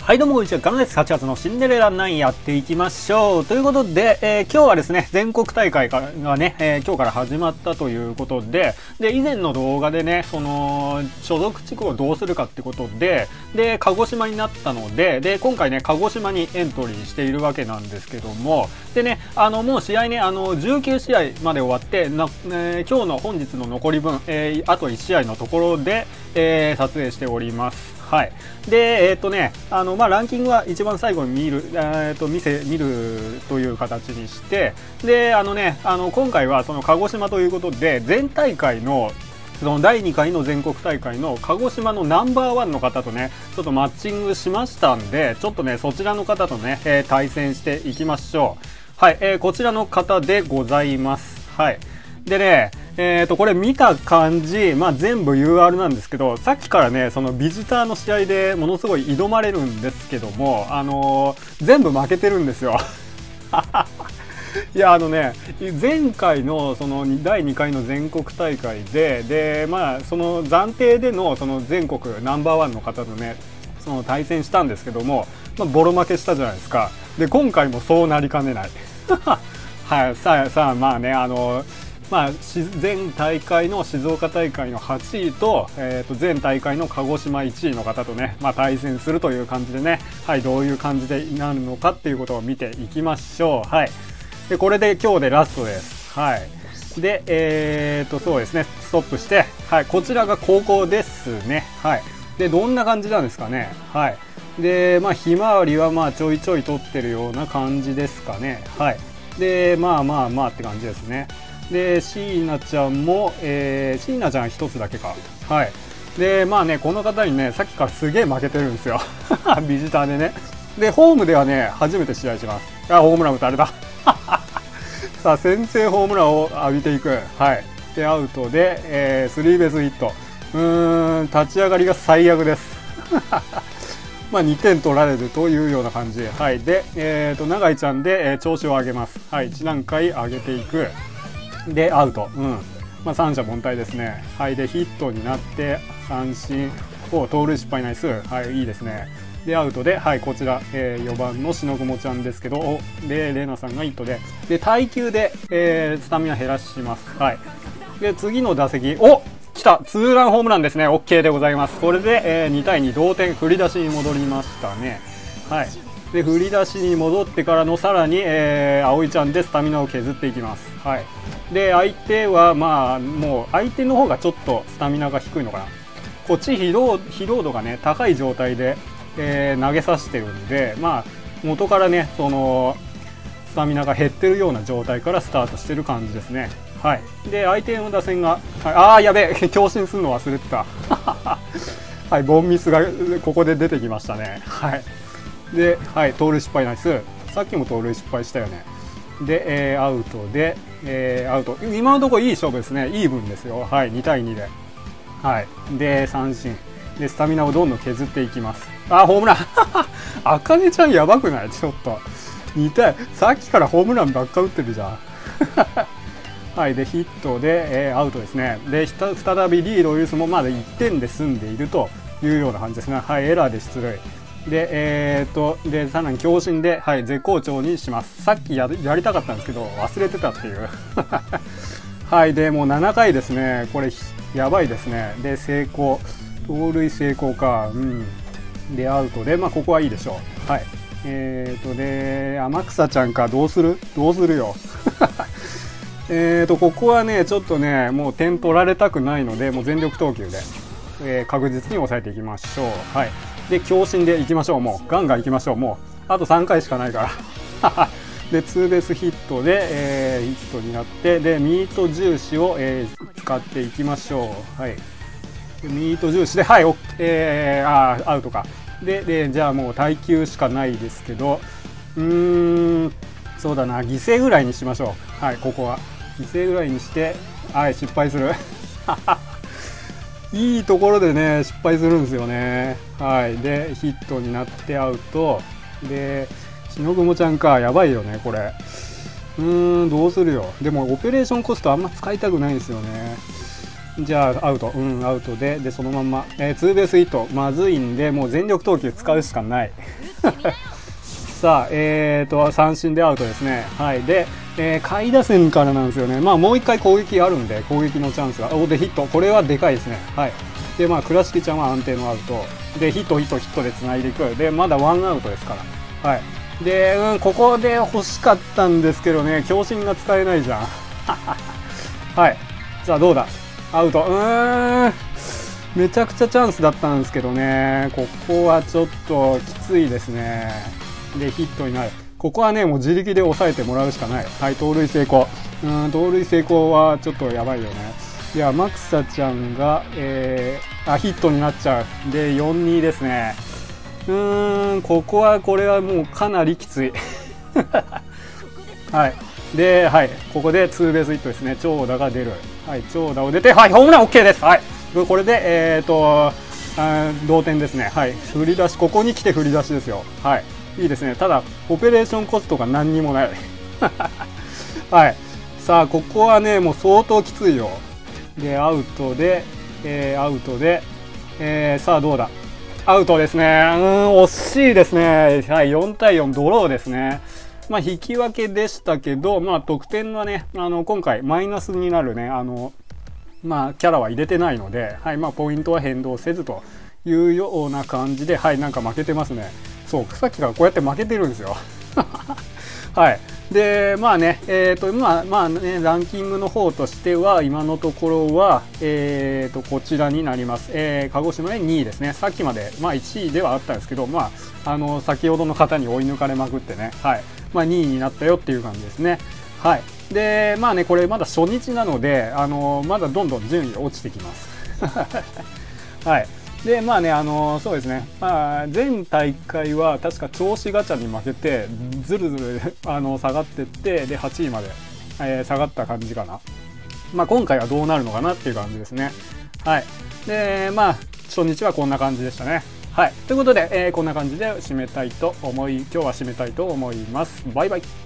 はいどうもこんにちは、ガムです。8月のシンデレラ9やっていきましょう。ということで、今日はですね、全国大会がね、今日から始まったということで、以前の動画でね、その、所属地区をどうするかってことで、鹿児島になったので、今回ね、鹿児島にエントリーしているわけなんですけども、でね、もう試合ね、19試合まで終わって、今日の本日の残り分、あと1試合のところで、撮影しております。はい。で、ランキングは一番最後に見るという形にして、で、今回はその鹿児島ということで、全大会の、その第2回の全国大会の鹿児島のナンバーワンの方とね、ちょっとマッチングしましたんで、ちょっとね、そちらの方とね、対戦していきましょう。はい、こちらの方でございます。はい。でね、これ見た感じ、全部 UR なんですけど、さっきからね、そのビジターの試合でものすごい挑まれるんですけども、全部負けてるんですよ。いや、前回のその第2回の全国大会で、その暫定でのその全国ナンバーワンの方とね、その対戦したんですけども、ボロ負けしたじゃないですか。で、今回もそうなりかねない。はい、さあ、前大会の静岡大会の8位と、前大会の鹿児島1位の方とね、対戦するという感じでね、はい、どういう感じでなるのかっていうことを見ていきましょう。はい。で、これで今日でラストです。はい。で、そうですね、ストップして、はい、こちらが高校ですね。はい。で、どんな感じなんですかね。はい。で、ひまわりはちょいちょい取ってるような感じですかね。はい。で、って感じですね。で、椎名ちゃんも、椎名ちゃん一つだけか。はい。で、この方にね、さっきからすげえ負けてるんですよ。ビジターでね。で、ホームではね、初めて試合します。あ、ホームラン打たれた。さあ、先制ホームランを浴びていく。はい。で、アウトで、スリーベースヒット。立ち上がりが最悪です。2点取られるというような感じ。はい。で、永井ちゃんで、調子を上げます。はい。1段階上げていく。で、アウト。三者凡退ですね。はい。で、ヒットになって、三振。盗塁失敗ナイス。はい。いいですね。で、アウトで、はい。こちら、4番のしのぐもちゃんですけど、で、レナさんがヒットで、で、耐久で、スタミナ減らします。はい。で、次の打席、来たツーランホームランですね。 OK でございます。これで、2対2同点、振り出しに戻りましたね。はい。で、振り出しに戻ってからのさらに、葵ちゃんでスタミナを削っていきます。はい。で、相手はもう相手の方がちょっとスタミナが低いのかな。こっち疲労度がね高い状態で、投げさせてるんで、元からねそのスタミナが減ってるような状態からスタートしてる感じですね。はい。で、相手の打線が、はい、やべえ、強振するの忘れてた。はい、ボンミスがここで出てきましたね。はい。で、はい、盗塁失敗ナイス。さっきも盗塁失敗したよね。で、アウトで、アウト。今のところいい勝負ですね。イーブンですよ。はい、2対2で。はい。で、三振。で、スタミナをどんどん削っていきます。あ、ホームラン。あかねちゃんやばくない？ちょっと。2対、さっきからホームランばっか打ってるじゃん。はい。で、ヒットで、アウトですね。で、再びリードを許すもまだ1点で済んでいるというような感じですね。はい。エラーで出塁。で、で、さらに強振で、はい、絶好調にします。さっきやりたかったんですけど、忘れてたっていう。はい、で、もう7回ですね。これ、やばいですね。で、成功。盗塁成功か。で、アウトで、ここはいいでしょう。はい。で、天草ちゃんか、どうするよ。ここはね、ちょっとね、もう点取られたくないので、もう全力投球で、確実に抑えていきましょう。はい。で、強振でいきましょう。もう、ガンガンいきましょう。もう、あと3回しかないから。で、ツーベースヒットで、ヒットになって、で、ミート重視を、使っていきましょう。はい。でミート重視で、はい、アウトか。で、じゃあもう耐久しかないですけど、そうだな、犠牲ぐらいにしましょう。はい、ここは。犠牲ぐらいにして、はい、失敗する。いいところでね、失敗するんですよね。はい。で、ヒットになってアウト。で、しのぐもちゃんか。やばいよね、これ。どうするよ。でも、オペレーションコストあんま使いたくないんですよね。 じゃあアウト、アウトで、そのまんま、ツーベースヒット、まずいんで、もう全力投球使うしかない。さあ、三振でアウトですね。はい。で、下位打線からなんですよね。まあ、もう一回攻撃あるんで、攻撃のチャンスが。で、ヒット。これはでかいですね。はい。で、まあ、倉敷ちゃんは安定のアウト。で、ヒットで繋いでいく。で、まだワンアウトですから。はい。で、ここで欲しかったんですけどね、強振が使えないじゃん。はい。じゃあ、どうだアウト。めちゃくちゃチャンスだったんですけどね、ここはちょっときついですね。で、ヒットになる。ここはね、もう自力で抑えてもらうしかない。はい、盗塁成功。盗塁成功はちょっとやばいよね。いや、マクサちゃんが、ヒットになっちゃう。で、4-2ですね。これはもうかなりきつい。はい。で、はい、ここでツーベースヒットですね。長打が出る。はい、長打を出て、はい、ホームラン OK です。はい。これで、同点ですね。はい。振り出し、ここに来て振り出しですよ。はい。いいですね。ただ、オペレーションコストが何にもない。はい。さあ、ここはね、もう相当きついよ。で、アウトで、さあ、どうだアウトですね。惜しいですね。はい、4対4、ドローですね。まあ、引き分けでしたけど、まあ、得点はね、今回、マイナスになるね、まあ、キャラは入れてないので、はい、まあ、ポイントは変動せずというような感じで、はい、なんか負けてますね。そう、さっきからこうやって負けてるんですよ。はい。で、まあね、まあね、ランキングの方としては、今のところは、こちらになります。鹿児島で2位ですね。さっきまで、まあ1位ではあったんですけど、まあ、先ほどの方に追い抜かれまくってね、はい。まあ2位になったよっていう感じですね。はい。で、まあね、これまだ初日なので、まだどんどん順位落ちてきます。はい。で、まあね、そうですね、まあ、前大会は確か銚子ガチャに負けて、ずるずる下がっていって、で、8位まで、下がった感じかな。まあ、今回はどうなるのかなっていう感じですね。はい。で、まあ、初日はこんな感じでしたね。はい。ということで、こんな感じで今日は締めたいと思います。バイバイ。